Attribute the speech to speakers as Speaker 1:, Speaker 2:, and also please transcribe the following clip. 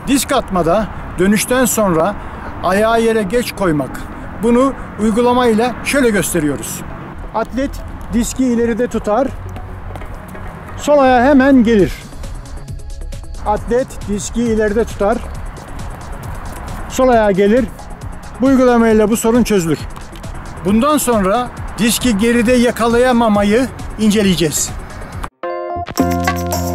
Speaker 1: Disk atmada dönüşten sonra ayağı yere geç koymak. Bunu uygulamayla şöyle gösteriyoruz. Atlet diski ileride tutar. Sol ayağı hemen gelir. Atlet diski ileride tutar. Sol ayağı gelir. Bu uygulamayla bu sorun çözülür. Bundan sonra diski geride yakalayamamayı inceleyeceğiz.